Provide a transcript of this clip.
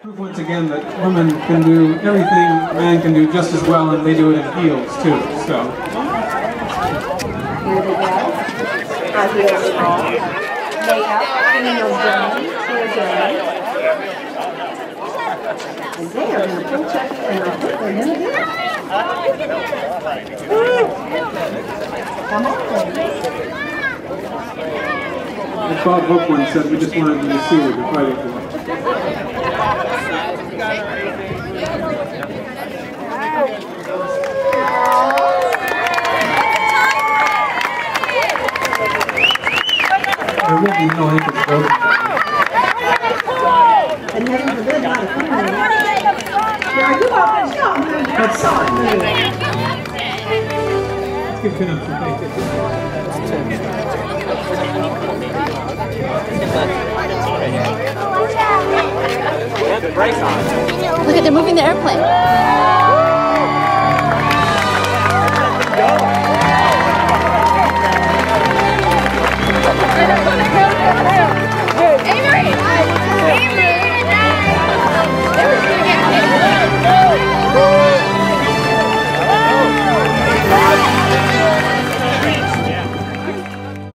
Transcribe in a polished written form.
Proof once again that women can do everything a man can do just as well, and they do it in heels too. So. Here they go. Our heels roll. Makeup, heels down, heels down. And they are going to pull Chuckie, and I think they're going to do it. Come on, baby. As Bob Hope once said, we just wanted you to see what you're fighting for. There will be no ankles broken. And then there's a good lot of fun. Now, you all can show them how to saw it. Let's give Pinups For Patriots. Look at, they're moving the airplane.